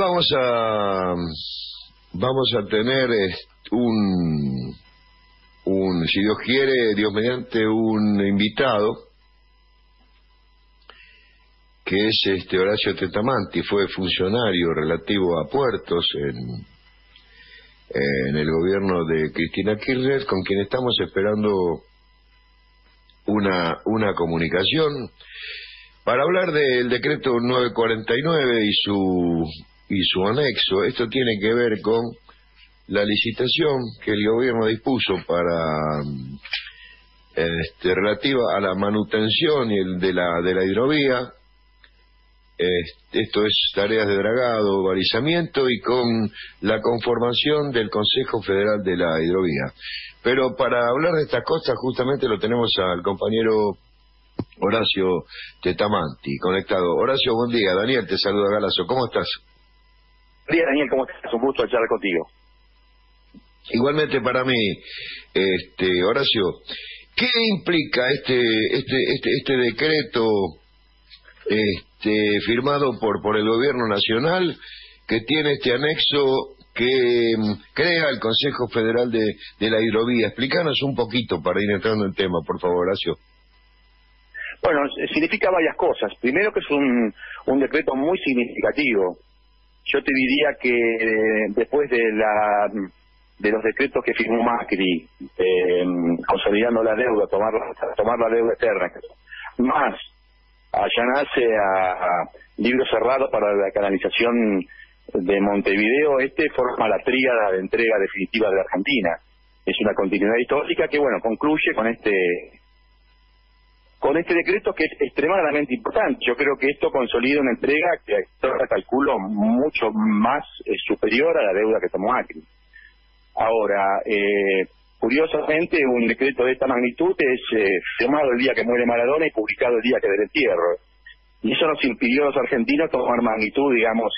vamos a tener si Dios quiere, Dios mediante, un invitado que es Horacio Tetamanti. Fue funcionario relativo a puertos en el gobierno de Cristina Kirchner, con quien estamos esperando una comunicación para hablar del decreto 949 y su anexo. Esto tiene que ver con la licitación que el gobierno dispuso para relativa a la manutención de la hidrovía. Esto es tareas de dragado, balizamiento y con la conformación del Consejo Federal de la Hidrovía. Pero para hablar de estas cosas justamente lo tenemos al compañero Horacio Tetamanti conectado. Horacio, buen día. Daniel te saluda, Galazo. ¿Cómo estás? Buen día, Daniel. ¿Cómo estás? Un gusto charlar contigo. Igualmente para mí, Horacio. ¿Qué implica este decreto firmado por el gobierno nacional, que tiene este anexo que crea el Consejo Federal de la Hidrovía? Explícanos un poquito para ir entrando en tema, por favor, Horacio. Bueno, significa varias cosas. Primero, que es un decreto muy significativo. Yo te diría que después de los decretos que firmó Macri, consolidando la deuda, tomar la deuda eterna, más allanarse a libro cerrado para la canalización de Montevideo, forma la tríada de entrega definitiva de la Argentina. Es una continuidad histórica que, bueno, concluye con este decreto, que es extremadamente importante. Yo creo que esto consolida una entrega que ahora calculo mucho más superior a la deuda que tomó Macri. Ahora, curiosamente, un decreto de esta magnitud es firmado el día que muere Maradona y publicado el día que del entierro. Y eso nos impidió a los argentinos tomar magnitud, digamos,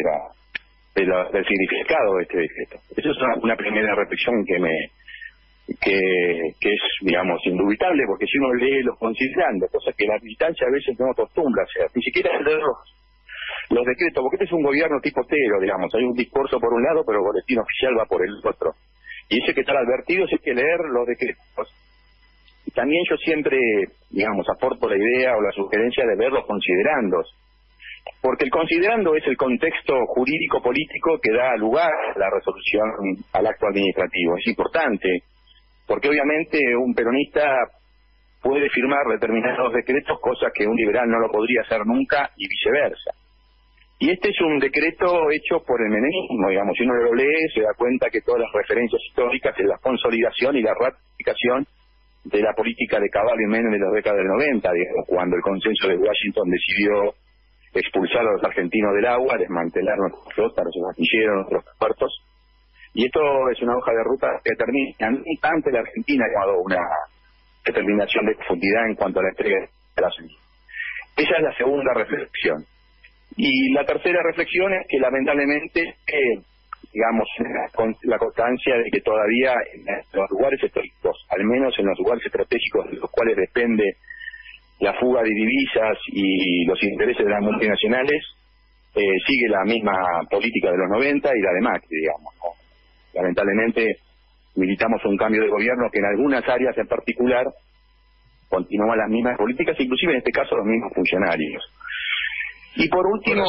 del significado de este decreto. Esa es una primera reflexión que es, digamos, indubitable, porque si uno lee los considerandos, cosas que la militancia a veces no acostumbra a hacer, ni siquiera leer los decretos, porque este es un gobierno tipo Tero, digamos, hay un discurso por un lado, pero el boletín oficial va por el otro. Y ese que está advertido es que leer los decretos. Y también yo siempre, digamos, aporto la idea o la sugerencia de ver los considerandos, porque el considerando es el contexto jurídico-político que da lugar a la resolución, al acto administrativo. Es importante, porque obviamente un peronista puede firmar determinados decretos, cosas que un liberal no lo podría hacer nunca, y viceversa. Y este es un decreto hecho por el menemismo, digamos. Si uno lo lee, se da cuenta que todas las referencias históricas es la consolidación y la ratificación de la política de Cavallo y Menem de las décadas del 90, digamos, cuando el consenso de Washington decidió expulsar a los argentinos del agua, desmantelar nuestras flotas, nuestros astilleros, nuestros puertos. Y esto es una hoja de ruta que antes la Argentina ha dado una determinación de profundidad en cuanto a la entrega de la semilla. Esa es la segunda reflexión. Y la tercera reflexión es que lamentablemente, digamos, la constancia de que todavía en los lugares estratégicos, al menos en los lugares estratégicos de los cuales depende la fuga de divisas y los intereses de las multinacionales, sigue la misma política de los 90 y la de Macri, digamos, ¿no? Lamentablemente militamos un cambio de gobierno que en algunas áreas en particular continúan las mismas políticas, inclusive en este caso los mismos funcionarios. Y por último,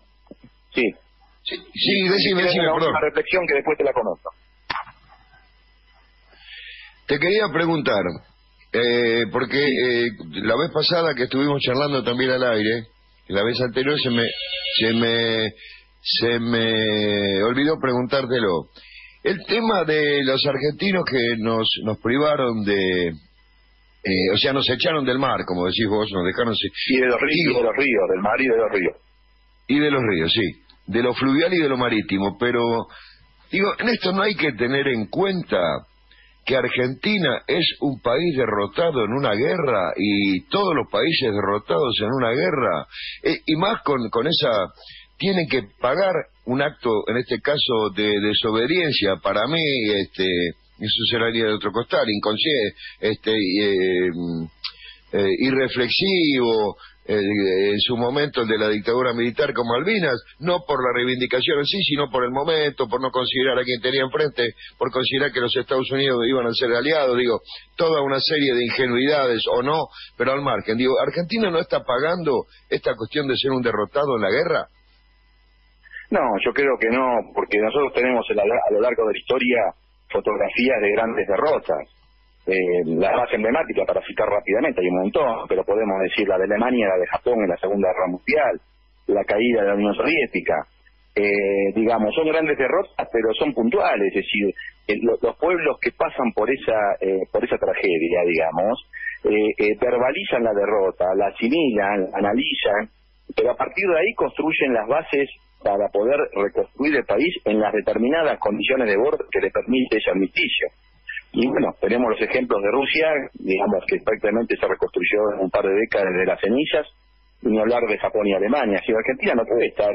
decime, una reflexión que después te la conozco. Te quería preguntar, porque la vez pasada que estuvimos charlando también al aire, la vez anterior se me olvidó preguntártelo. El tema de los argentinos que nos privaron de... o sea, nos echaron del mar, como decís vos, nos dejaron... Y de los ríos, del mar y de los ríos. Y de los ríos, sí. De lo fluvial y de lo marítimo. Pero, digo, en esto no hay que tener en cuenta que Argentina es un país derrotado en una guerra y todos los países derrotados en una guerra. Y más con esa... Tienen que pagar un acto, en este caso, de desobediencia. Para mí, eso sería de otro costal, inconsciente, irreflexivo, en su momento el de la dictadura militar con Malvinas, no por la reivindicación en sí, sino por el momento, por no considerar a quien tenía enfrente, por considerar que los Estados Unidos iban a ser aliados, digo, toda una serie de ingenuidades o no, pero al margen, digo, ¿Argentina no está pagando esta cuestión de ser un derrotado en la guerra? No, yo creo que no, porque nosotros tenemos a lo largo de la historia fotografías de grandes derrotas. La más emblemática, para citar rápidamente, hay un montón, pero podemos decir la de Alemania, la de Japón en la Segunda Guerra Mundial, la caída de la Unión Soviética. Digamos, son grandes derrotas, pero son puntuales, es decir, los pueblos que pasan por esa tragedia, digamos, verbalizan la derrota, la asimilan, analizan, pero a partir de ahí construyen las bases para poder reconstruir el país en las determinadas condiciones de borde que le permite ese armisticio. Y bueno, tenemos los ejemplos de Rusia, digamos que prácticamente se reconstruyó en un par de décadas desde las cenizas, y ni hablar de Japón y Alemania. Si Argentina no puede estar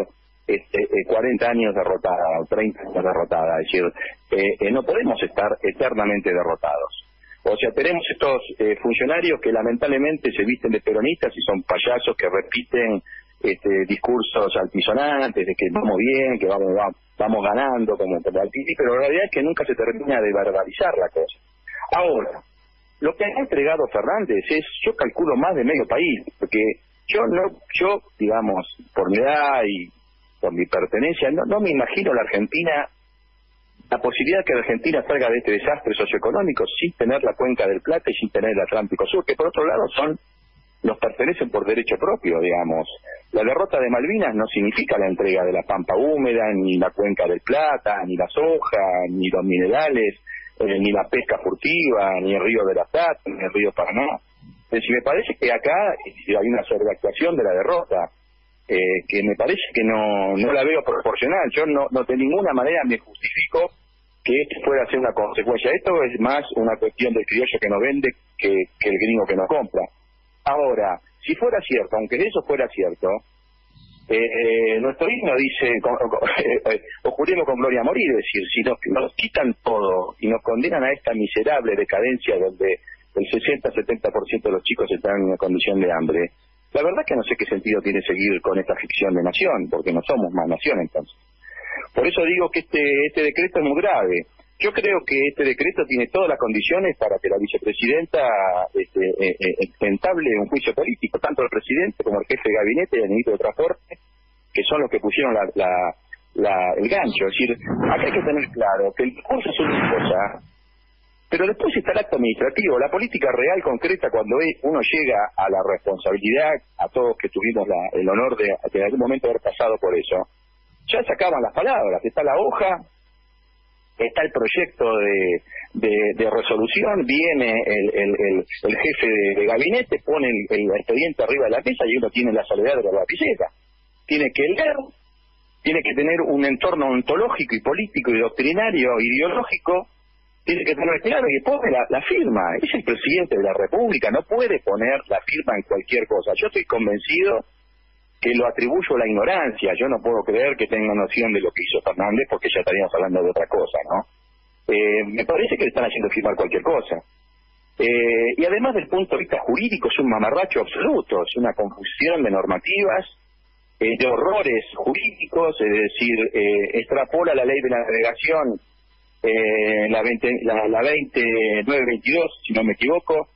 40 años derrotada, o 30 años derrotada, es decir, no podemos estar eternamente derrotados. O sea, tenemos estos funcionarios que lamentablemente se visten de peronistas y son payasos que repiten discursos altisonantes de que vamos bien, que vamos ganando, como pero la realidad es que nunca se termina de verbalizar la cosa. Ahora, lo que ha entregado Fernández es, yo calculo, más de medio país, porque yo, digamos, por mi edad y por mi pertenencia, no me imagino la Argentina, la posibilidad de que la Argentina salga de este desastre socioeconómico sin tener la Cuenca del Plata y sin tener el Atlántico Sur, que por otro lado nos pertenecen por derecho propio, digamos. La derrota de Malvinas no significa la entrega de la Pampa Húmeda, ni la Cuenca del Plata, ni la soja, ni los minerales, ni la pesca furtiva, ni el río de la Plata, ni el río Paraná. Es decir, me parece que acá hay una sobreactuación de la derrota, que me parece que no la veo proporcional. Yo no de ninguna manera me justifico que esto fuera a ser una consecuencia. Esto es más una cuestión del criollo que nos vende que el gringo que nos compra. Ahora, si fuera cierto, aunque eso fuera cierto, nuestro himno dice, o juremos con gloria a morir, es decir, si nos quitan todo y nos condenan a esta miserable decadencia donde el 60-70% de los chicos están en una condición de hambre, la verdad que no sé qué sentido tiene seguir con esta ficción de nación, porque no somos más nación entonces. Por eso digo que este decreto es muy grave. Yo creo que este decreto tiene todas las condiciones para que la vicepresidenta entable un juicio político, tanto el presidente como el jefe de gabinete y el ministro de Transporte, que son los que pusieron el gancho. Es decir, acá hay que tener claro que el discurso es una cosa, pero después está el acto administrativo, la política real concreta, cuando uno llega a la responsabilidad, a todos que tuvimos el honor de en algún momento haber pasado por eso, ya se acaban las palabras, está la hoja, está el proyecto de resolución, viene el jefe de gabinete, pone el expediente arriba de la mesa y uno tiene la soledad de la lapicera. Tiene que leer, tiene que tener un entorno ontológico y político y doctrinario, ideológico, tiene que tener claro y pone la firma. Es el presidente de la República, no puede poner la firma en cualquier cosa. Yo estoy convencido que lo atribuyo a la ignorancia. Yo no puedo creer que tenga noción de lo que hizo Fernández, porque ya estaríamos hablando de otra cosa, ¿no? Me parece que le están haciendo firmar cualquier cosa. Y además, del punto de vista jurídico, es un mamarracho absoluto, es una confusión de normativas, de horrores jurídicos, es decir, extrapola la ley de la navegación, la 2922, si no me equivoco,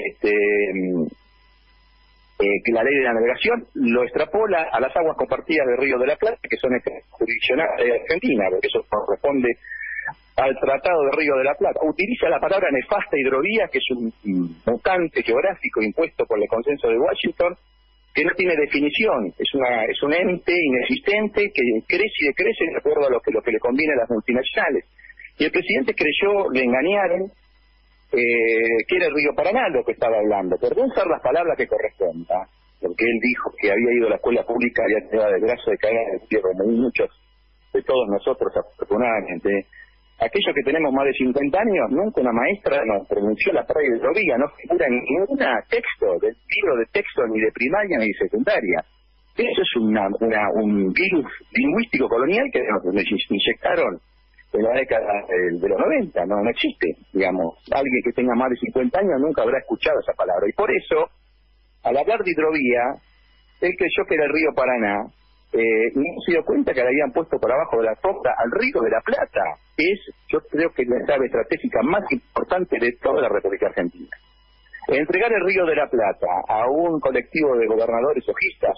que la ley de la navegación lo extrapola a las aguas compartidas del Río de la Plata, que son jurisdiccionales de Argentina, porque eso corresponde al Tratado del Río de la Plata. Utiliza la palabra nefasta hidrovía, que es un mutante geográfico impuesto por el consenso de Washington, que no tiene definición, es un ente inexistente que crece y decrece de acuerdo a lo que le conviene a las multinacionales. Y el presidente creyó, le engañaron, que era el río Paraná lo que estaba hablando, pero de usar las palabras que correspondan, porque él dijo que había ido a la escuela pública y había tenido la desgracia de caer en el tierra, como muchos de todos nosotros, afortunadamente. Aquellos que tenemos más de 50 años, nunca una maestra nos pronunció la palabra hidrovía, no figura en ningún texto, del libro de texto, ni de primaria ni de secundaria. Eso es un virus lingüístico colonial que nos inyectaron en la década de los 90, no existe, digamos. Alguien que tenga más de 50 años nunca habrá escuchado esa palabra. Y por eso, al hablar de hidrovía, él creyó que era el río Paraná, y no se dio cuenta que le habían puesto por abajo de la costa al río de la Plata, que es, yo creo que la clave estratégica más importante de toda la República Argentina. Entregar el río de la Plata a un colectivo de gobernadores ojistas,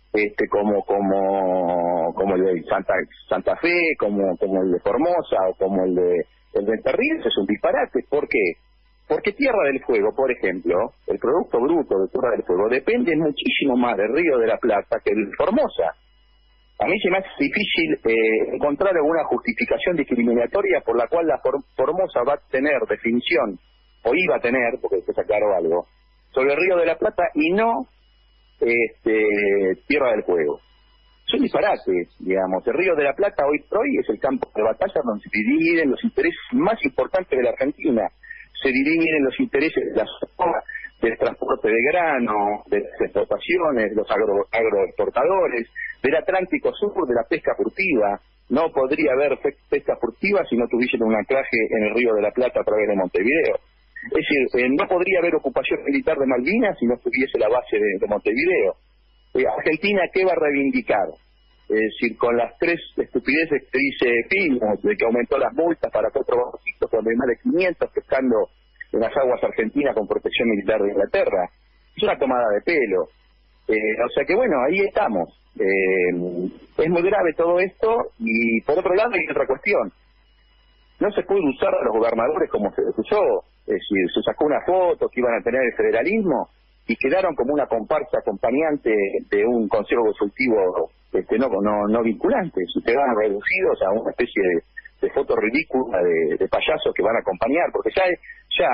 como el de Santa Fe, como el de Formosa o como el de Entre Ríos, es un disparate. ¿Por qué? Porque Tierra del Fuego, por ejemplo, el producto bruto de Tierra del Fuego depende muchísimo más del río de la Plata que del Formosa. A mí se me hace difícil encontrar alguna justificación discriminatoria por la cual la Formosa va a tener definición, o iba a tener, porque después aclaró algo, sobre el río de la Plata y no Tierra del Fuego. Es un disparate, digamos. El río de la Plata hoy por hoy es el campo de batalla donde se dividen los intereses más importantes de la Argentina. Se dividen los intereses de la zona del transporte de grano, de las exportaciones, de los agroexportadores, del Atlántico Sur, de la pesca furtiva. No podría haber pesca furtiva si no tuviesen un anclaje en el río de la Plata a través de Montevideo. Es decir, no podría haber ocupación militar de Malvinas si no tuviese la base de Montevideo. Argentina, ¿qué va a reivindicar? Es decir, con las tres estupideces que dice Pilmo, de que aumentó las multas para 4 barquitos cuando hay más de 500 pescando en las aguas argentinas con protección militar de Inglaterra. Es una tomada de pelo. O sea que bueno, ahí estamos. Es muy grave todo esto y por otro lado hay otra cuestión. No se puede usar a los gobernadores como se les usó. Es decir, se sacó una foto que iban a tener el federalismo y quedaron como una comparsa acompañante de un consejo consultivo no vinculante. Se quedaron reducidos a una especie de foto ridícula de payasos que van a acompañar, porque ya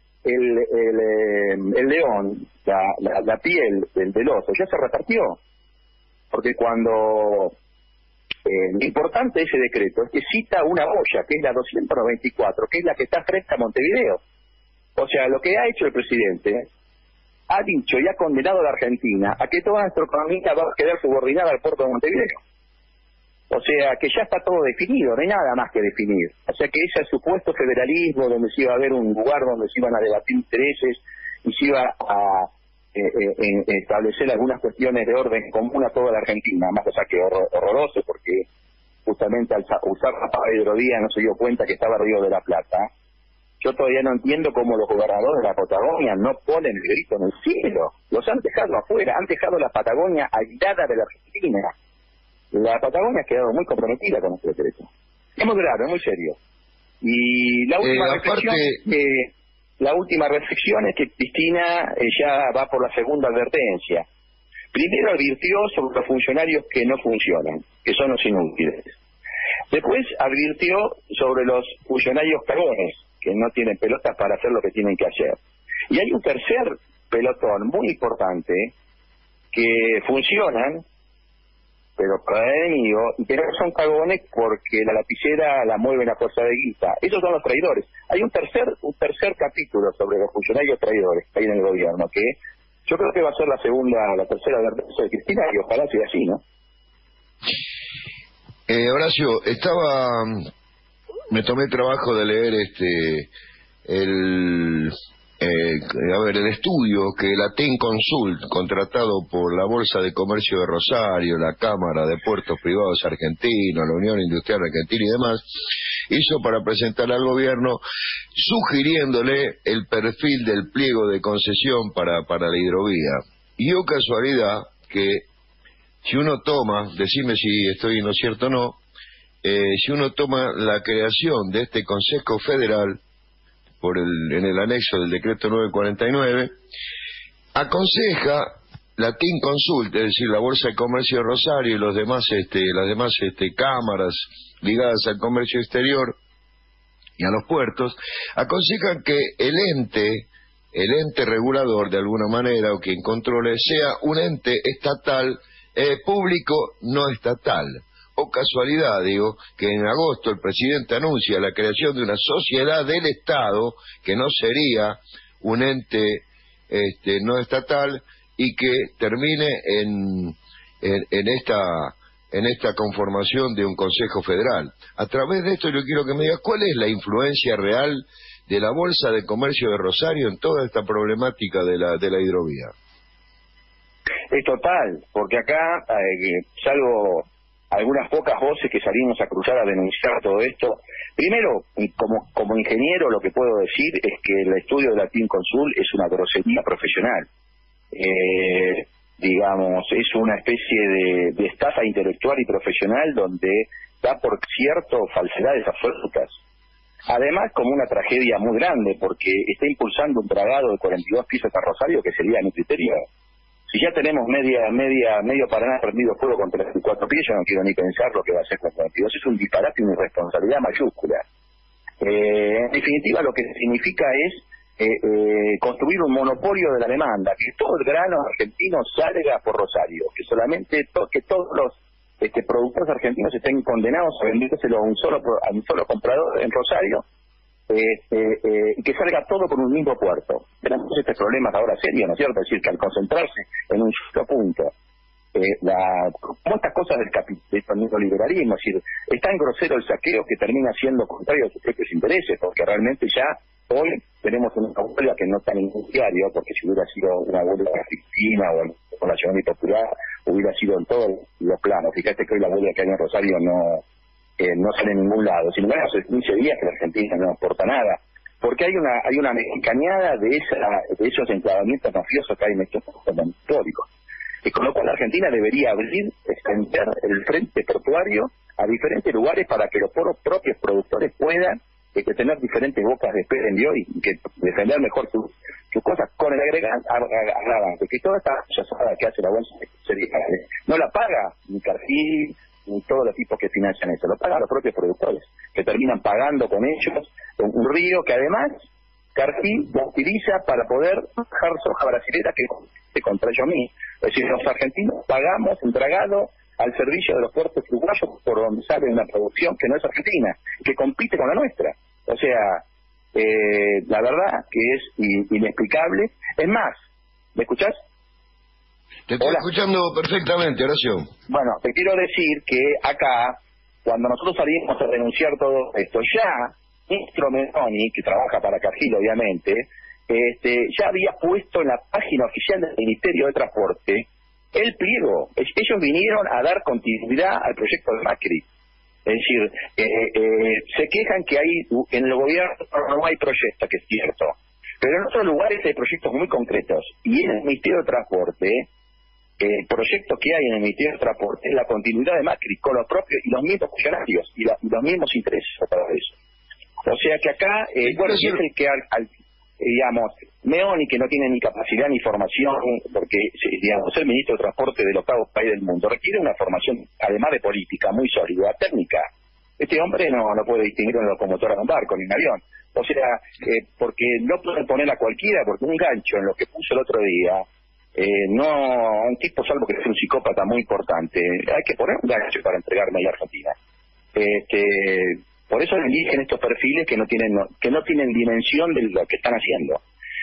el león, la piel del oso ya se repartió, porque cuando lo importante de ese decreto es que cita una boya, que es la 294, que es la que está frente a Montevideo. O sea, lo que ha hecho el presidente, ha dicho y ha condenado a la Argentina a que toda nuestra economía va a quedar subordinada al puerto de Montevideo. O sea, que ya está todo definido, no hay nada más que definir. O sea, que ese supuesto federalismo donde se iba a haber un lugar donde se iban a debatir intereses y se iba a establecer algunas cuestiones de orden común a toda la Argentina, más allá que horroroso, porque justamente al usar la palabra hidrovía no se dio cuenta que estaba Río de la Plata. Yo todavía no entiendo cómo los gobernadores de la Patagonia no ponen el grito en el cielo. Los han dejado afuera, han dejado la Patagonia aislada de la Argentina. La Patagonia ha quedado muy comprometida con este decreto. Es muy grave, es muy serio. Y la última reflexión es que Cristina ya va por la segunda advertencia. Primero advirtió sobre los funcionarios que no funcionan, que son los inútiles. Después advirtió sobre los funcionarios cagones, que no tienen pelotas para hacer lo que tienen que hacer. Y hay un tercer pelotón muy importante que funcionan, pero para el enemigo, y que no son cagones porque la lapicera la mueven a fuerza de guita. Esos son los traidores. Hay un tercer capítulo sobre los funcionarios traidores que hay en el gobierno, que yo creo que va a ser la tercera advertencia de Cristina, y ojalá sea así, ¿no? Horacio, me tomé el trabajo de leer el estudio que la TEN Consult, contratado por la Bolsa de Comercio de Rosario, la Cámara de Puertos Privados Argentinos, la Unión Industrial Argentina y demás, hizo para presentar al gobierno, sugiriéndole el perfil del pliego de concesión para la hidrovía. Y oh casualidad que si uno toma, decime si estoy en lo cierto o no, si uno toma la creación de este Consejo Federal en el anexo del decreto 949, aconseja la TIN Consult, es decir, la Bolsa de Comercio de Rosario y las demás cámaras ligadas al comercio exterior y a los puertos, aconsejan que el ente regulador de alguna manera, o quien controle, sea un ente estatal, público no estatal. O casualidad, digo, que en agosto el presidente anuncia la creación de una sociedad del Estado, que no sería un ente no estatal, y que termine en esta conformación de un Consejo Federal. A través de esto yo quiero que me diga cuál es la influencia real de la Bolsa de Comercio de Rosario en toda esta problemática de la hidrovía. Es total, porque acá, salvo algunas pocas voces que salimos a cruzar a denunciar todo esto, primero, como ingeniero, lo que puedo decir es que el estudio de la Team Consul es una grosería profesional. Digamos, es una especie de estafa intelectual y profesional donde da por cierto falsedades absolutas. Además, como una tragedia muy grande, porque está impulsando un dragado de 42 piezas a Rosario, que sería, a mi criterio, si ya tenemos medio Paraná prendido fuego con 34 pies, yo no quiero ni pensar lo que va a hacer con 42. Es un disparate y una irresponsabilidad mayúscula. En definitiva, lo que significa es construir un monopolio de la demanda, que todo el grano argentino salga por Rosario, que solamente que todos los productores argentinos estén condenados a vendérselo a un solo comprador en Rosario, y que salga todo por un mismo puerto. Tenemos este problema ahora serio, ¿no es cierto? Es decir, que al concentrarse en un solo punto, como estas cosas del neoliberalismo, es decir, es tan grosero el saqueo que termina siendo contrario a sus propios intereses, porque realmente ya hoy tenemos una huelga que no está en ningún diario, porque si hubiera sido una huelga argentina o nacional y popular, hubiera sido en todos los planos. Fíjate que hoy la huelga que hay en Rosario no sale en ningún lado. Sin embargo, hace 15 días que la Argentina no aporta nada, porque hay una mexicaneada de esos enclavamientos mafiosos que hay en estos momentos históricos. Y con lo cual la Argentina debería extender el frente portuario a diferentes lugares para que los propios productores puedan tener diferentes bocas de expendio y que defender mejor sus cosas, con el agravante que toda esta chazada que hace la bolsa no la paga ni Cargill ni todos los tipos que financian eso, lo pagan los propios productores, que terminan pagando con ellos un río que además Cargill lo utiliza para poder bajar soja brasilera que contra ellos mismos. Es decir, los argentinos pagamos un dragado al servicio de los puertos uruguayos por donde sale una producción que no es argentina, que compite con la nuestra. O sea, la verdad que es inexplicable. Es más, ¿me escuchás? Te estoy escuchando perfectamente, Horacio. Bueno, te quiero decir que acá, cuando nosotros salimos a denunciar todo esto, ya ministro Meloni, que trabaja para Cargill obviamente, ya había puesto en la página oficial del Ministerio de Transporte el pliego. Ellos vinieron a dar continuidad al proyecto de Macri. Es decir, se quejan que en el gobierno no hay proyectos, que es cierto, pero en otros lugares hay proyectos muy concretos. Y en el Ministerio de Transporte, el proyecto que hay en el Ministerio de Transporte es la continuidad de Macri con los propios y los mismos funcionarios y los mismos intereses para eso. O sea que acá, bueno, si es el que digamos, Meoni, que no tiene ni capacidad ni formación, porque, digamos, ser ministro de Transporte del octavo país del mundo requiere una formación, además de política, muy sólida, técnica. Este hombre no puede distinguir una locomotora de un barco ni un avión. O sea, porque no puede poner a cualquiera, porque un gancho en lo que puso el otro día, un tipo, salvo que es un psicópata muy importante, hay que poner un gancho para entregarme a la Argentina. Por eso eligen estos perfiles que no tienen dimensión de lo que están haciendo.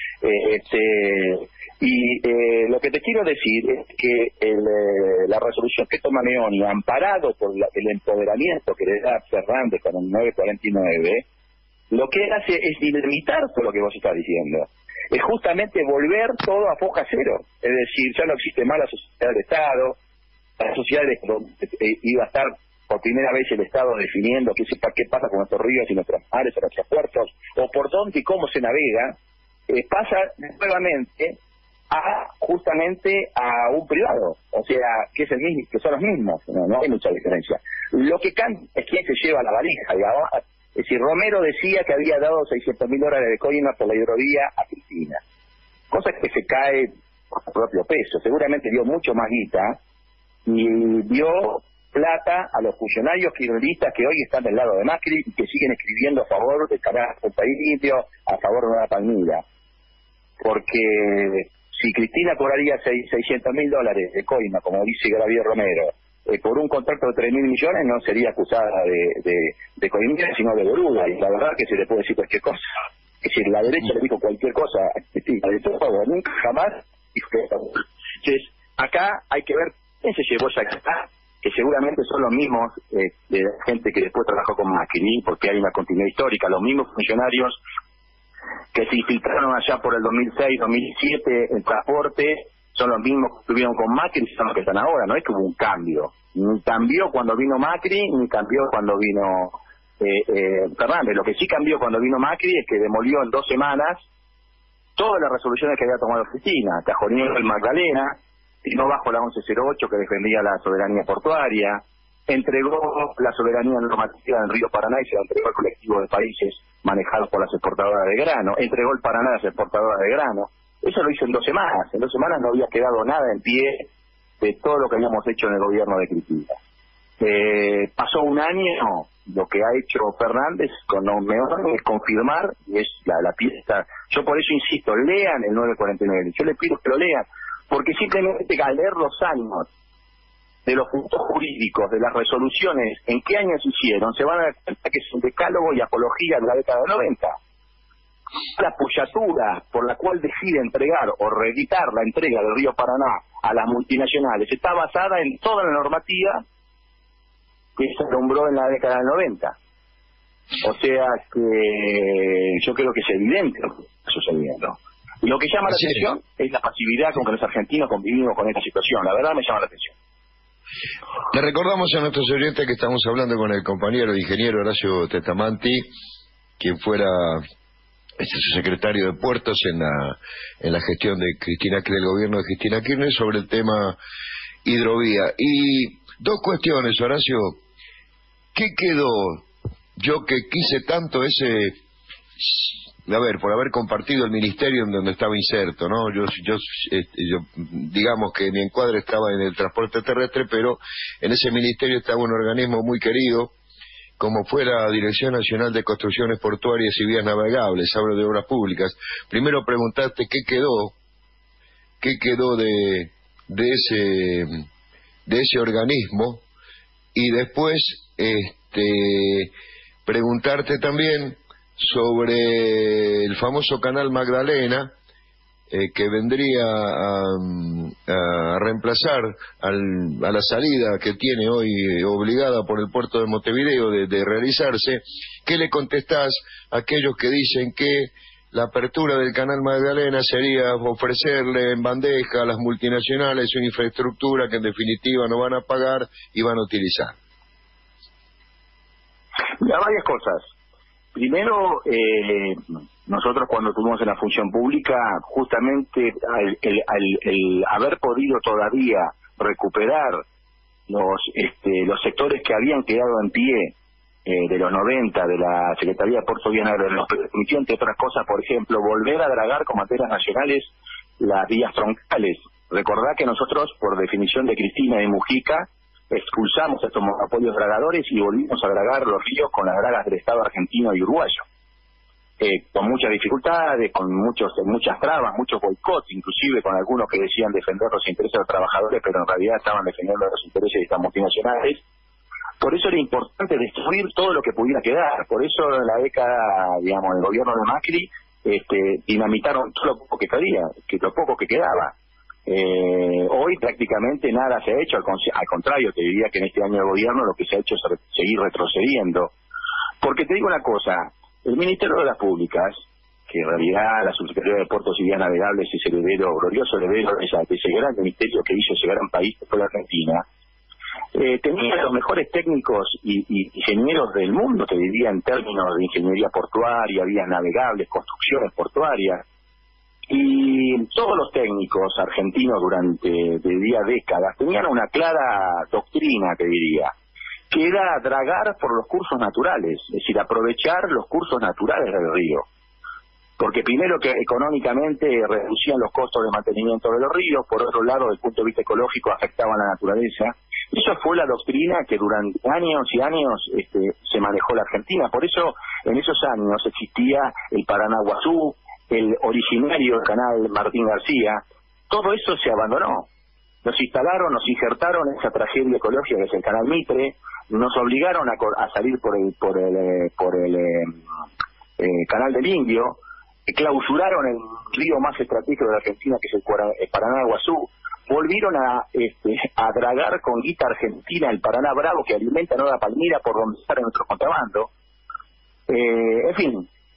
Lo que te quiero decir es que la resolución que toma Meoni, amparado por el empoderamiento que le da Fernández con el 949, lo que hace es dinamitar todo lo que vos estás diciendo. Es justamente volver todo a foja cero. Es decir, ya no existe más la sociedad del Estado, la sociedad iba a estar por primera vez el Estado definiendo qué pasa con nuestros ríos y nuestros mares o nuestros puertos, o por dónde y cómo se navega, pasa nuevamente justamente a un privado, o sea, que son los mismos, no hay mucha diferencia. Lo que cambia es quién se lleva la valija, digamos. Es decir, Romero decía que había dado $600.000 de coima por la hidrovía a Cristina, cosa que se cae por su propio peso. Seguramente dio mucho más guita y dio plata a los funcionarios kirchneristas que hoy están del lado de Macri y que siguen escribiendo a favor del canal del país limpio, a favor de Nueva Palmira. Porque si Cristina cobraría $600.000 de coima, como dice Gabriel Romero, por un contrato de 3.000 millones, no sería acusada de coimera, sino de boluda. Y la verdad que se le puede decir cualquier cosa. Es decir, la derecha le dijo cualquier cosa a Cristina, de todo, nunca jamás dijo que era boluda. Entonces, acá hay que ver quién se llevó esa cara, que seguramente son los mismos de la gente que después trabajó con Macri, porque hay una continuidad histórica, los mismos funcionarios que se infiltraron allá por el 2006, 2007 en transporte, son los mismos que estuvieron con Macri y son los que están ahora. No es que hubo un cambio. Ni cambió cuando vino Macri, ni cambió cuando vino Fernández. Lo que sí cambió cuando vino Macri es que demolió en 2 semanas todas las resoluciones que había tomado Cristina. Cajoneó el Magdalena, tiró bajo la 1108 que defendía la soberanía portuaria, entregó la soberanía normativa del río Paraná y se la entregó al colectivo de países manejados por las exportadoras de grano, entregó el Paraná a las exportadoras de grano. Eso lo hizo en 2 semanas. En 2 semanas no había quedado nada en pie de todo lo que habíamos hecho en el gobierno de Cristina. Pasó un año, lo que ha hecho Fernández con Meón es confirmar, y es la pieza. Yo por eso insisto, lean el 949. Yo les pido que lo lean, porque simplemente al leer los años de los puntos jurídicos, de las resoluciones, en qué años se hicieron, se van a dar cuenta que es un decálogo y apología de la década del 90. La puyatura por la cual decide entregar o reeditar la entrega del río Paraná a las multinacionales está basada en toda la normativa que se nombró en la década del 90. O sea que yo creo que es evidente lo que está sucediendo. Lo que llama la atención es la pasividad con que los argentinos convivimos con esta situación. La verdad me llama la atención. Le recordamos a nuestros oyentes que estamos hablando con el compañero de ingeniero Horacio Testamanti, quien fuera secretario de Puertos en la gestión de Cristina, del gobierno de Cristina Kirchner, sobre el tema hidrovía. Y 2 cuestiones, Horacio. ¿Qué quedó? Yo que quise tanto por haber compartido el ministerio en donde estaba inserto, ¿no? Yo digamos que mi encuadre estaba en el transporte terrestre, pero en ese ministerio estaba un organismo muy querido, como fue la Dirección Nacional de Construcciones Portuarias y Vías Navegables, hablo de obras públicas. Primero preguntaste qué quedó de ese organismo, y después preguntarte también sobre el famoso canal Magdalena, que vendría a reemplazar a la salida que tiene hoy obligada por el puerto de Montevideo de realizarse. ¿Qué le contestás a aquellos que dicen que la apertura del canal Magdalena sería ofrecerle en bandeja a las multinacionales una infraestructura que en definitiva no van a pagar y van a utilizar? Mira, varias cosas. Primero, nosotros cuando estuvimos en la función pública, justamente el haber podido todavía recuperar los sectores que habían quedado en pie de los 90 de la Secretaría de Puerto Vías Navegables, nos permitió, entre otras cosas, por ejemplo, volver a dragar con materas nacionales las vías troncales. Recordá que nosotros, por definición de Cristina y Mujica, expulsamos estos monopolios dragadores y volvimos a dragar los ríos con las dragas del Estado argentino y uruguayo, con muchas dificultades, con muchas trabas, muchos boicots, inclusive con algunos que decían defender los intereses de los trabajadores, pero en realidad estaban defendiendo los intereses de estas multinacionales. Por eso era importante destruir todo lo que pudiera quedar. Por eso en la década, digamos, en el gobierno de Macri, dinamitaron todo lo poco que quedaba. Hoy prácticamente nada se ha hecho, al contrario, te diría que en este año de gobierno lo que se ha hecho es seguir retrocediendo. Porque te digo una cosa, el Ministerio de Obras Públicas, que en realidad la Subsecretaría de Puertos y Vías Navegables es glorioso heredero de ese gran ministerio que hizo ese gran país que fue la Argentina, tenía los mejores técnicos y ingenieros del mundo, te diría, en términos de ingeniería portuaria, vías navegables, construcciones portuarias. Y todos los técnicos argentinos durante, décadas tenían una clara doctrina, te diría, que era dragar por los cursos naturales, es decir, aprovechar los cursos naturales del río. Porque primero que económicamente reducían los costos de mantenimiento de los ríos, por otro lado, desde el punto de vista ecológico, afectaban a la naturaleza. Eso fue la doctrina que durante años y años se manejó la Argentina. Por eso, en esos años existía el Paranaguazú, el originario canal Martín García. Todo eso se abandonó. Nos instalaron, nos injertaron esa tragedia ecológica que es el canal Mitre, nos obligaron a salir por el canal del Indio, clausuraron el río más estratégico de la Argentina, que es el Paranaguazú, volvieron a dragar con guita argentina el Paraná Bravo, que alimenta Nueva Palmira, por donde sale nuestro contrabando. En fin,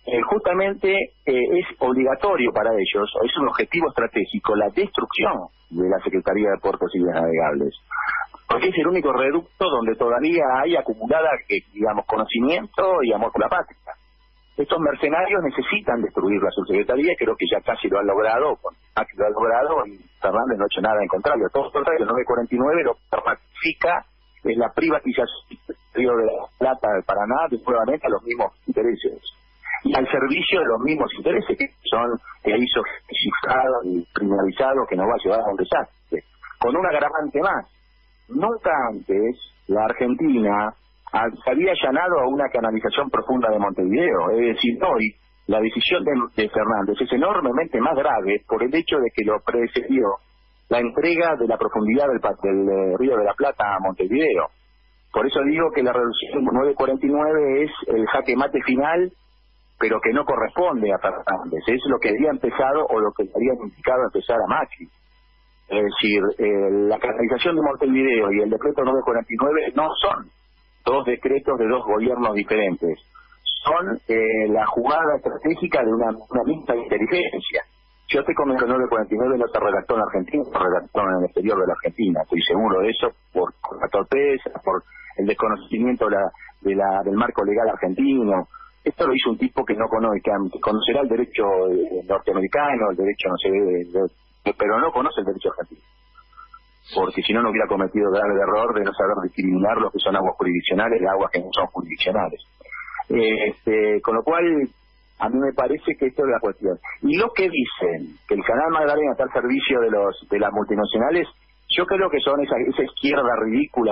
justamente es obligatorio para ellos, o es un objetivo estratégico, la destrucción de la Secretaría de Puertos y Vías Navegables. Porque es el único reducto donde todavía hay acumulada, digamos, conocimiento y amor por la patria. Estos mercenarios necesitan destruir la subsecretaría, creo que ya casi lo han logrado, lo ha logrado, y Fernández no ha hecho nada en contrario. Todo lo contrario, el 949 lo que ratifica es la privatización del Río de la Plata del Paraná, nuevamente a los mismos intereses. Y al servicio de los mismos intereses que son hizo cifrados y criminalizados, que nos va a llevar a un desastre. Con un agravante más. Nunca antes la Argentina se había allanado a una canalización profunda de Montevideo. Es decir, hoy la decisión de Fernández es enormemente más grave por el hecho de que lo precedió la entrega de la profundidad del Río de la Plata a Montevideo. Por eso digo que la reducción 949 es el jaque mate final, pero que no corresponde a Fernández. Es lo que había empezado o lo que había indicado empezar a Macri. Es decir, la canalización de Montevideo y el decreto 949 no son dos decretos de dos gobiernos diferentes. Son la jugada estratégica de una misma inteligencia. Yo te comento que el 949 no se redactó en Argentina, se redactó en el exterior de la Argentina. Estoy seguro de eso por la torpeza, por el desconocimiento del marco legal argentino. Esto lo hizo un tipo que no conoce, que conocerá el derecho norteamericano, el derecho, no sé, pero no conoce el derecho argentino. Porque si no, no hubiera cometido grave error de no saber discriminar lo que son aguas jurisdiccionales de aguas que no son jurisdiccionales. Con lo cual, a mí me parece que esto es la cuestión. Y lo que dicen, que el Canal Magdalena está al servicio de las multinacionales, yo creo que son esa izquierda ridícula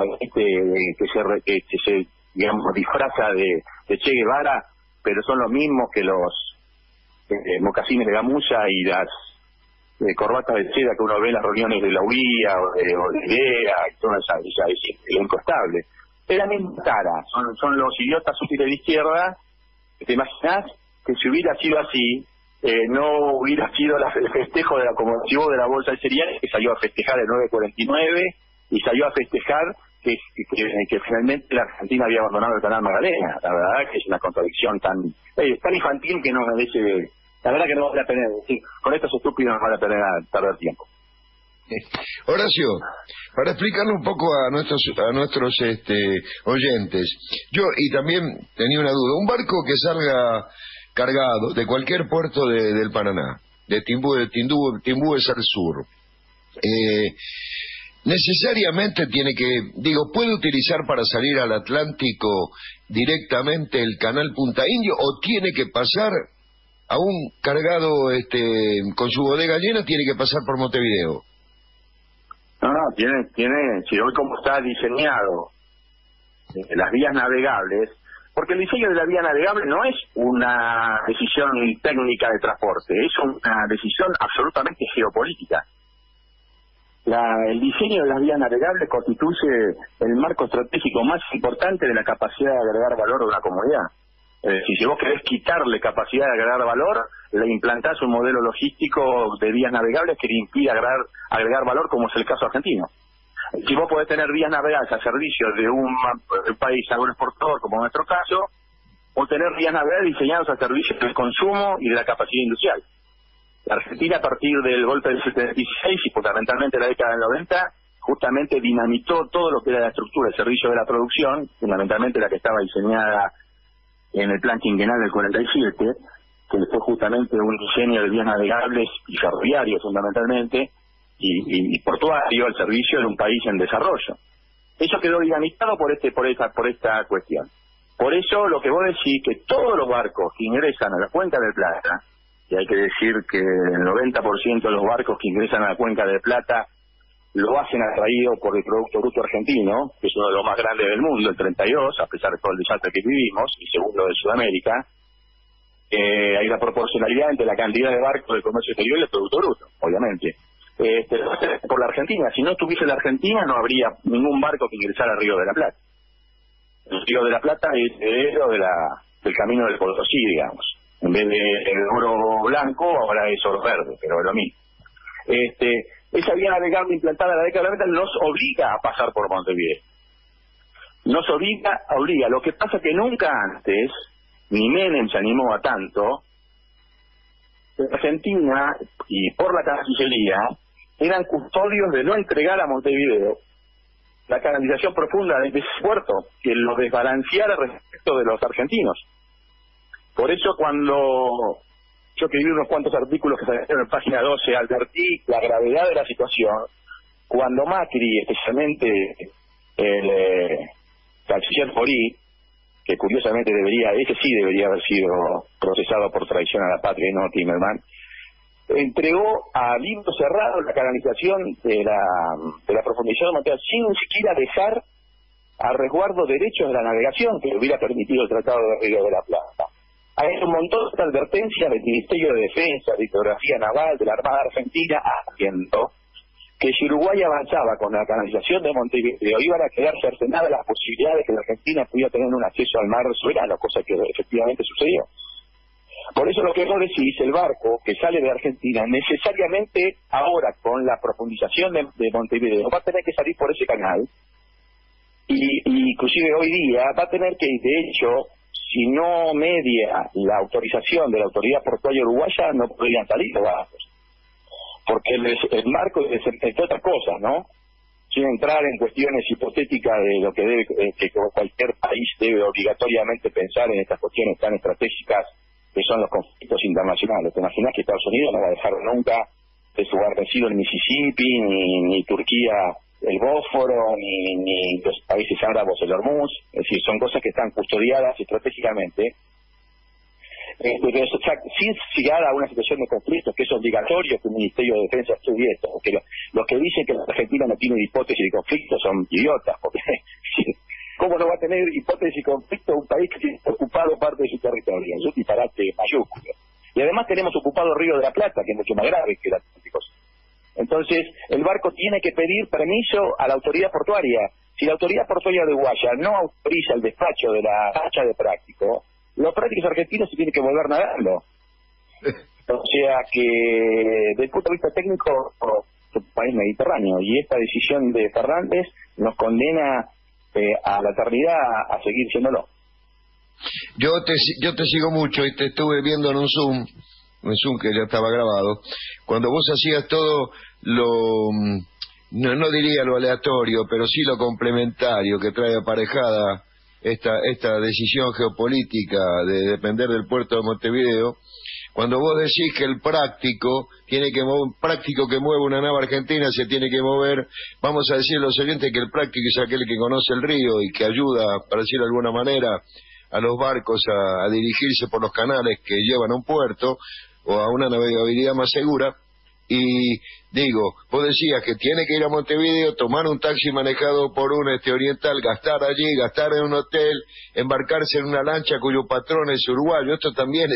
que se digamos, disfraza de Che Guevara, pero son los mismos que los mocasines de gamuza y las corbatas de seda que uno ve en las reuniones de la UIA o de IDEA, y toda esa elenco estable. Es la misma cara, son los idiotas útiles de izquierda. ¿Te imaginas que si hubiera sido así, no hubiera sido el festejo de la conmoción de la bolsa de cereales, que salió a festejar el 949 y salió a festejar que finalmente la Argentina había abandonado el Canal Magdalena? La verdad que es una contradicción tan infantil que no merece. La verdad que no vale la pena decir, con estos estúpidos no vale la pena perder tiempo. Horacio, para explicarle un poco a nuestros oyentes, yo y también tenía una duda, un barco que salga cargado de cualquier puerto del Paraná, de Timbúes al sur, necesariamente puede utilizar para salir al Atlántico directamente el canal Punta Indio, o tiene que pasar, aún cargado con su bodega llena, tiene que pasar por Montevideo? No, tiene, si hoy como está diseñado las vías navegables, porque el diseño de la vía navegable no es una decisión técnica de transporte, es una decisión absolutamente geopolítica. El diseño de las vías navegables constituye el marco estratégico más importante de la capacidad de agregar valor a una comunidad. Si vos querés quitarle capacidad de agregar valor, le implantás un modelo logístico de vías navegables que le impide agregar valor, como es el caso argentino. Si vos podés tener vías navegables a servicio de un país agroexportador, como en nuestro caso, o tener vías navegables diseñadas a servicio del consumo y de la capacidad industrial. La Argentina, a partir del golpe del 76 y fundamentalmente la década del 90, justamente dinamitó todo lo que era la estructura, el servicio de la producción, fundamentalmente la que estaba diseñada en el plan quinquenal del 47, que fue justamente un diseño de vías navegables y ferroviarios fundamentalmente, y portuario al servicio de un país en desarrollo. Eso quedó dinamitado por esta cuestión. Por eso lo que vos decís, que todos los barcos que ingresan a la Cuenca del Plata, y hay que decir que el 90% de los barcos que ingresan a la Cuenca del Plata lo hacen atraído por el Producto Bruto Argentino, que es uno de los más grandes del mundo, el 32, a pesar de todo el desastre que vivimos, y segundo de Sudamérica. Hay una proporcionalidad entre la cantidad de barcos del comercio exterior y el Producto Bruto, obviamente. Lo hacen por la Argentina. Si no estuviese la Argentina, no habría ningún barco que ingresara al Río de la Plata. El Río de la Plata es heredero del camino del Potosí, digamos. En vez de oro blanco, ahora es oro verde, pero es lo mismo. Esa vía navegable implantada en la década de la 90 nos obliga a pasar por Montevideo. Nos obliga. Lo que pasa es que nunca antes ni Menem se animó a tanto, Argentina, y por la Cancillería, eran custodios de no entregar a Montevideo la canalización profunda de ese puerto, que lo desbalanceara respecto de los argentinos. Por eso cuando yo escribí unos cuantos artículos que salieron en página 12, advertí la gravedad de la situación, cuando Macri, especialmente el canciller Forí, que curiosamente ese sí debería haber sido procesado por traición a la patria y no Timerman, entregó a libro cerrado la canalización de la profundización de Montevideo sin siquiera dejar a resguardo derechos de la navegación que le hubiera permitido el Tratado de Río de la Plata. Hay un montón de advertencias del Ministerio de Defensa, de Hidrografía Naval, de la Armada Argentina, haciendo que si Uruguay avanzaba con la canalización de Montevideo, iban a quedar cercenadas las posibilidades de que la Argentina pudiera tener un acceso al mar soberano, cosa que efectivamente sucedió. Por eso lo que vos decís, el barco que sale de Argentina, necesariamente ahora con la profundización de Montevideo, va a tener que salir por ese canal, y inclusive hoy día va a tener que, de hecho, si no media la autorización de la autoridad portuaria uruguaya, no podrían salir los barcos. Porque el marco es entre otras cosas, ¿no? Sin entrar en cuestiones hipotéticas de lo que que cualquier país debe obligatoriamente pensar en estas cuestiones tan estratégicas que son los conflictos internacionales. ¿Te imaginas que Estados Unidos no va a dejar nunca de su guarnecido el Mississippi, ni Turquía el Bósforo, ni los países árabes el Hormuz? Es decir, son cosas que están custodiadas estratégicamente. Pero eso, sin llegar a una situación de conflicto, que es obligatorio que el Ministerio de Defensa estudie esto, porque los que dicen que la Argentina no tiene hipótesis de conflicto son idiotas, porque ¿cómo no va a tener hipótesis de conflicto un país que tiene ocupado parte de su territorio? Es un disparate mayúsculo. Y además tenemos ocupado el Río de la Plata, que es mucho más grave que el Atlántico. Entonces, el barco tiene que pedir permiso a la autoridad portuaria. Si la autoridad portuaria de uruguaya no autoriza el despacho de la hacha de práctico, los prácticos argentinos se tienen que volver nadando. O sea que, desde el punto de vista técnico, es un país mediterráneo, y esta decisión de Fernández nos condena a la eternidad a seguir siéndolo. Yo te sigo mucho y te estuve viendo en un Zoom que ya estaba grabado, cuando vos hacías todo lo, no diría lo aleatorio, pero sí lo complementario que trae aparejada esta decisión geopolítica de depender del puerto de Montevideo. Cuando vos decís que el práctico que mueve una nave argentina se tiene que mover, vamos a decir a los oyentes que el práctico es aquel que conoce el río y que ayuda, para decir de alguna manera, a los barcos a dirigirse por los canales que llevan a un puerto o a una navegabilidad más segura. Y digo, vos decías que tiene que ir a Montevideo, tomar un taxi manejado por un oriental, gastar allí, gastar en un hotel, embarcarse en una lancha cuyo patrón es uruguayo. Esto también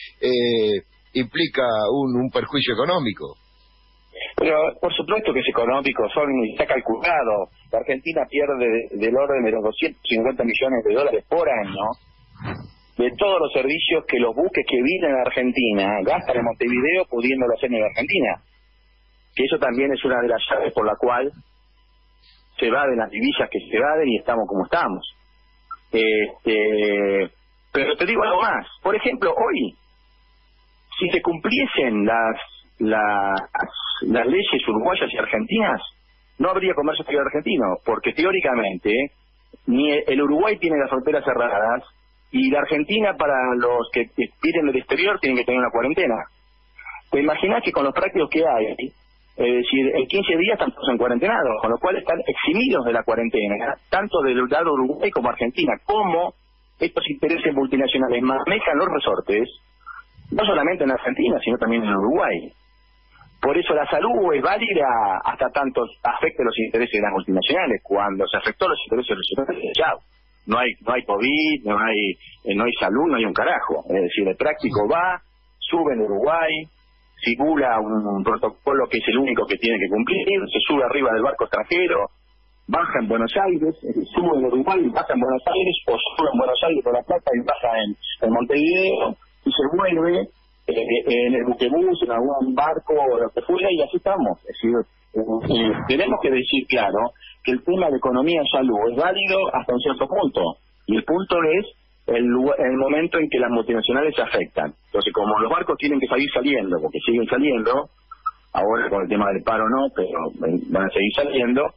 implica un perjuicio económico. Pero por supuesto que es económico, está calculado. La Argentina pierde del orden de los 250 millones de dólares por año de todos los servicios que los buques que vienen a Argentina gastan en Montevideo, pudiéndolo hacer en Argentina. Que eso también es una de las llaves por la cual se evaden las divisas que se evaden y estamos como estamos. Pero te digo algo más. Por ejemplo, hoy, si se cumpliesen las leyes uruguayas y argentinas, no habría comercio exterior argentino, porque teóricamente ni el Uruguay tiene las fronteras cerradas, y la Argentina, para los que vienen del exterior, tienen que tener una cuarentena. ¿Te imaginas que con los prácticos que hay, es decir, en 15 días están todos en cuarentenados, con lo cual están eximidos de la cuarentena, tanto del lado Uruguay como Argentina, como estos intereses multinacionales manejan los resortes, no solamente en Argentina, sino también en Uruguay? Por eso la salud es válida hasta tanto afecte los intereses de las multinacionales. Cuando se afectó los intereses de los intereses, chao. No hay COVID, no hay salud, no hay un carajo. Es decir, el práctico va, sube en Uruguay, simula un protocolo que es el único que tiene que cumplir, se sube arriba del barco extranjero, baja en Buenos Aires, sube en Uruguay y baja en Buenos Aires, o sube en Buenos Aires por La Plata y baja en Montevideo, y se vuelve en el buquebús, en algún barco o lo que fuera, y así estamos. Es decir, tenemos que decir claro que el tema de economía y salud es válido hasta un cierto punto, y el punto es el momento en que las multinacionales se afectan. Entonces, como los barcos tienen que seguir saliendo, porque siguen saliendo, ahora con el tema del paro no, pero van a seguir saliendo,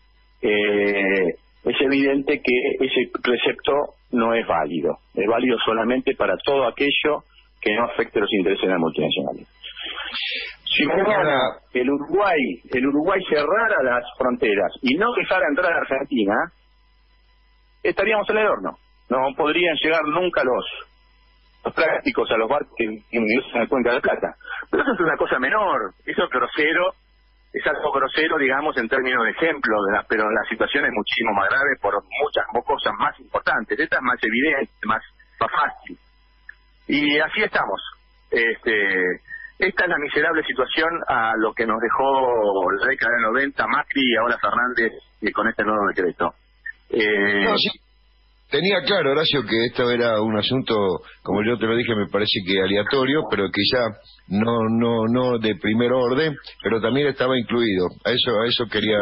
es evidente que ese precepto no es válido. Es válido solamente para todo aquello que no afecte los intereses de las multinacionales. Si mañana el Uruguay cerrara las fronteras y no dejara entrar a Argentina, estaríamos en el horno. No podrían llegar nunca los prácticos a los barcos que ingresan a Cuenca de Plata. Pero eso es una cosa menor, eso es grosero, es algo grosero, digamos, en términos de ejemplo, pero la situación es muchísimo más grave por muchas cosas más importantes. Esta es más evidente, más fácil. Y así estamos. Esta es la miserable situación a lo que nos dejó la década del 90, Macri y ahora Fernández con este nuevo decreto. No, sí. Tenía claro, Horacio, que esto era un asunto, como yo te lo dije, me parece que aleatorio, pero quizá no de primer orden, pero también estaba incluido. A eso quería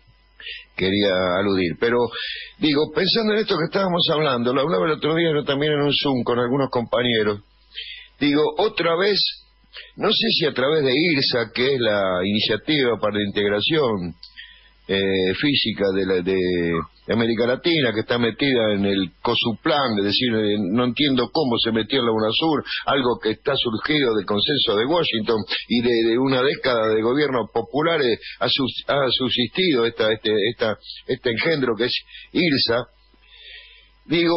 aludir. Pero, digo, pensando en esto que estábamos hablando, lo hablaba el otro día yo también en un Zoom con algunos compañeros, digo, otra vez, no sé si a través de IRSA, que es la Iniciativa para la Integración Física de América Latina, que está metida en el COSUPLAN, es decir, no entiendo cómo se metió en la UNASUR, algo que está surgido del consenso de Washington y de una década de gobiernos populares ha subsistido este engendro que es IRSA. Digo,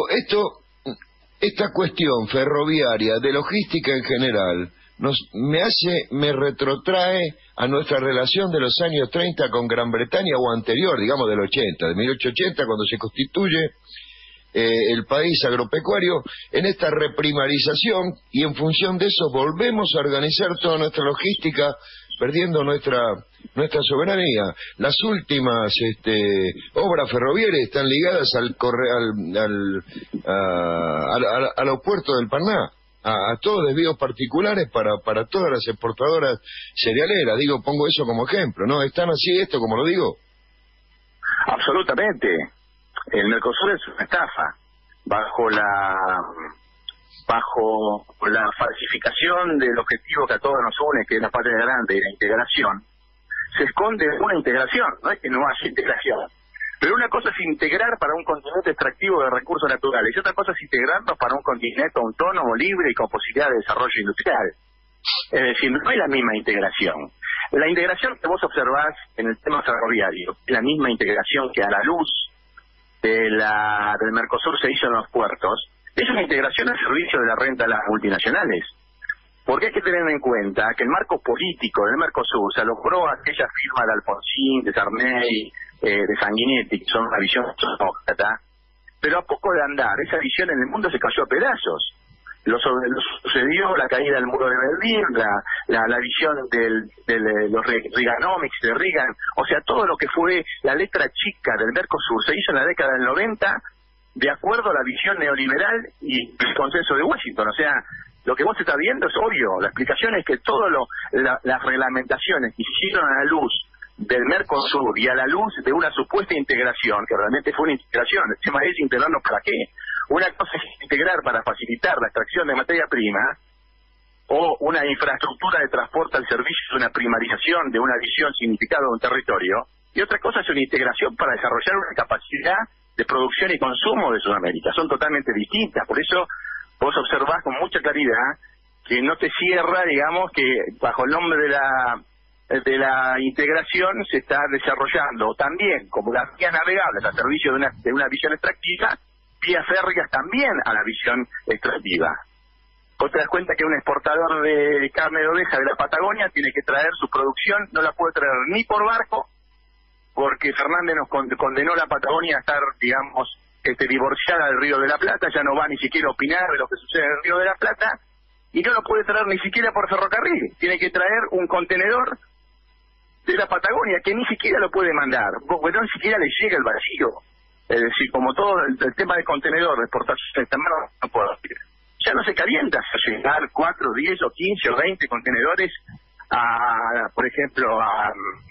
esta cuestión ferroviaria, de logística en general, me retrotrae a nuestra relación de los años 30 con Gran Bretaña o anterior, digamos del 80, de 1880, cuando se constituye el país agropecuario, en esta reprimarización, y en función de eso volvemos a organizar toda nuestra logística, perdiendo nuestra soberanía. Las últimas obras ferroviarias están ligadas al aeropuerto del Paraná, a todos desvíos particulares para todas las exportadoras cerealeras. Digo, pongo eso como ejemplo, ¿no? ¿Están así esto como lo digo? Absolutamente. El Mercosur es una estafa. Bajo la falsificación del objetivo que a todos nos une, que es la patria grande y la integración, se esconde una integración. No es que no haya integración. Pero una cosa es integrar para un continente extractivo de recursos naturales y otra cosa es integrarnos para un continente autónomo, libre y con posibilidad de desarrollo industrial. Es decir, no es la misma integración. La integración que vos observás en el tema ferroviario es la misma integración que a la luz del Mercosur se hizo en los puertos. Es una integración al servicio de la renta de las multinacionales. Porque hay que tener en cuenta que el marco político del Mercosur se logró aquella firma de Alfonsín, de Sarney, de Sanguinetti, que son una visión sociócrata, pero a poco de andar, esa visión en el mundo se cayó a pedazos. Lo sucedió la caída del muro de Berlín, la visión de los Reaganomics de Reagan, o sea, todo lo que fue la letra chica del Mercosur se hizo en la década del 90 de acuerdo a la visión neoliberal y el consenso de Washington. O sea, lo que vos estás viendo es obvio. La explicación es que todas las reglamentaciones que se hicieron a la luz del Mercosur y a la luz de una supuesta integración, que realmente fue una integración, el tema es integrarnos para qué. Una cosa es integrar para facilitar la extracción de materia prima o una infraestructura de transporte al servicio de una primarización de una visión significada de un territorio, y otra cosa es una integración para desarrollar una capacidad de producción y consumo de Sudamérica. Son totalmente distintas. Por eso vos observás con mucha claridad que no te cierra, digamos, que bajo el nombre de la integración se está desarrollando también, como las vías navegables al servicio de una visión extractiva, vías férreas también a la visión extractiva. Vos te das cuenta que un exportador de carne de oveja de la Patagonia tiene que traer su producción, no la puede traer ni por barco, porque Fernández nos condenó la Patagonia a estar, digamos, divorciada del Río de la Plata, ya no va ni siquiera a opinar de lo que sucede en el Río de la Plata, y no lo puede traer ni siquiera por ferrocarril, tiene que traer un contenedor de la Patagonia que ni siquiera lo puede mandar, porque no ni siquiera le llega el vacío. Es decir, como todo el tema de contenedor, de exportación, no puedo decir. Ya no se calienta a llegar 4, 10 o 15 o 20 contenedores por ejemplo, a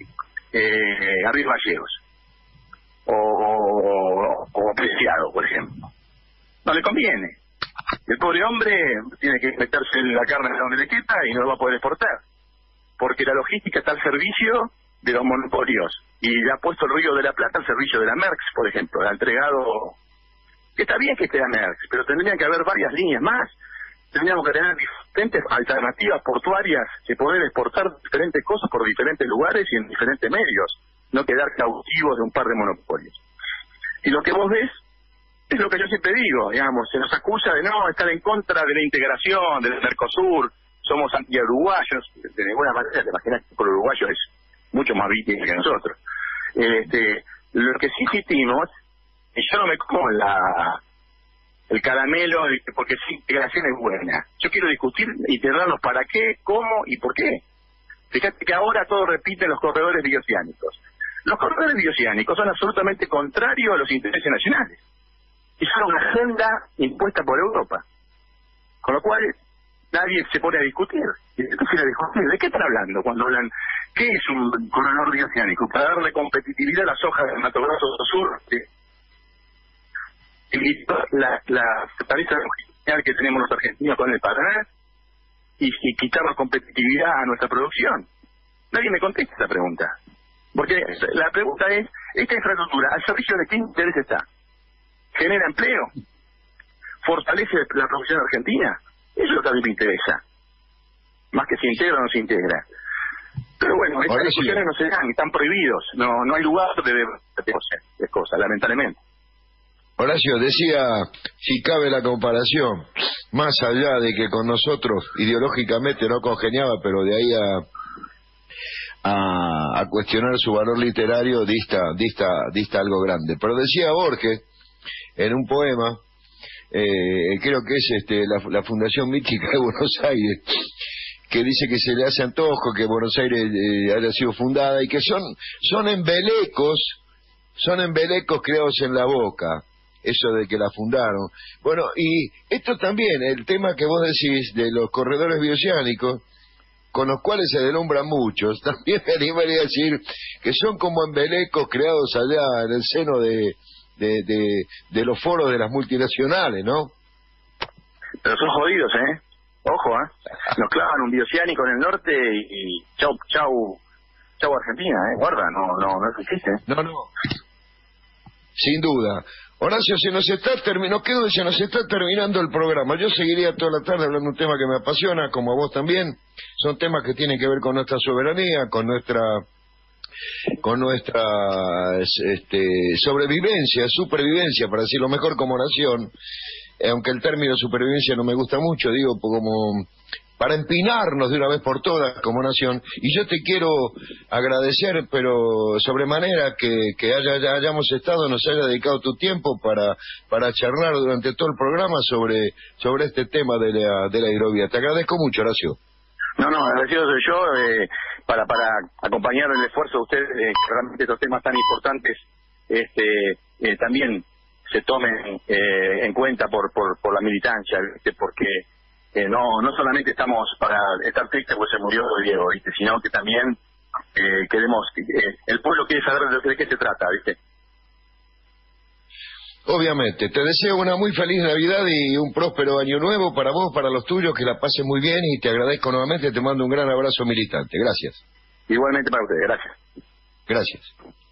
Río Gallegos o Preciado, por ejemplo. No le conviene. El pobre hombre tiene que meterse la carne de donde le quepa y no lo va a poder exportar, porque la logística está al servicio de los monopolios y le ha puesto el Río de la Plata al servicio de la Merckx, por ejemplo. Le ha entregado, que está bien que esté la Merckx, pero tendrían que haber varias líneas más. Tendríamos que tener diferentes alternativas portuarias que poder exportar diferentes cosas por diferentes lugares y en diferentes medios, no quedar cautivos de un par de monopolios. Y lo que vos ves es lo que yo siempre digo, digamos, se nos acusa de no estar en contra de la integración, del Mercosur, somos anti-uruguayos, de ninguna manera. Te imaginas que el uruguayo es mucho más víctima que nosotros. Lo que sí insistimos, y yo no me como el caramelo, porque sí, integración es buena. Yo quiero discutir y integrarnos para qué, cómo y por qué. Fíjate que ahora todo repiten los corredores bioceánicos. Los corredores bioceánicos son absolutamente contrarios a los intereses nacionales. Y son una agenda impuesta por Europa. Con lo cual, nadie se pone a discutir. ¿De qué están hablando cuando hablan? ¿Qué es un corredor bioceánico? Para darle competitividad a las hojas de Mato Grosso do Sur, y la fortaleza regional que tenemos los argentinos con el Paraná, y quitarnos competitividad a nuestra producción. Nadie me contesta esa pregunta. Porque la pregunta es, ¿esta infraestructura al servicio de qué interés está? ¿Genera empleo? ¿Fortalece la producción argentina? Eso es lo que a mí me interesa. Más que si integra o no se integra. Pero bueno, estas discusiones no se dan, están prohibidos. No hay lugar de hacer cosas, lamentablemente. Horacio, decía, si cabe la comparación, más allá de que con nosotros ideológicamente no congeniaba, pero de ahí a cuestionar su valor literario dista algo grande. Pero decía Borges, en un poema, creo que es la Fundación Mítica de Buenos Aires, que dice que se le hace antojo que Buenos Aires haya sido fundada y que son embelecos creados en la boca, eso de que la fundaron. Bueno, y esto también, el tema que vos decís de los corredores bioceánicos, con los cuales se deslumbran muchos, también me animaría a decir que son como embelecos creados allá en el seno de los foros de las multinacionales, ¿no? Pero son jodidos, ¿eh? Ojo, nos clavan un bioceánico en el norte y chau Argentina, guarda, no existe. No, sin duda. Horacio, se nos está terminando el programa. Yo seguiría toda la tarde hablando de un tema que me apasiona, como a vos también. Son temas que tienen que ver con nuestra soberanía, con nuestra supervivencia, para decirlo mejor, como nación. Aunque el término supervivencia no me gusta mucho, digo, como para empinarnos de una vez por todas como nación. Y yo te quiero agradecer, pero sobremanera que hayamos estado, nos haya dedicado tu tiempo para charlar durante todo el programa sobre este tema de la hidrovía. Te agradezco mucho, Horacio. No, agradecido soy yo, para acompañar el esfuerzo de ustedes, que realmente estos temas tan importantes también se tomen en cuenta por la militancia, ¿viste? Porque no solamente estamos para estar tristes porque se murió Diego, ¿viste? Sino que también queremos, el pueblo quiere saber de qué se trata, ¿viste? Obviamente, te deseo una muy feliz Navidad y un próspero año nuevo para vos, para los tuyos, que la pases muy bien, y te agradezco nuevamente, te mando un gran abrazo militante. Gracias. Igualmente para ustedes, gracias. Gracias.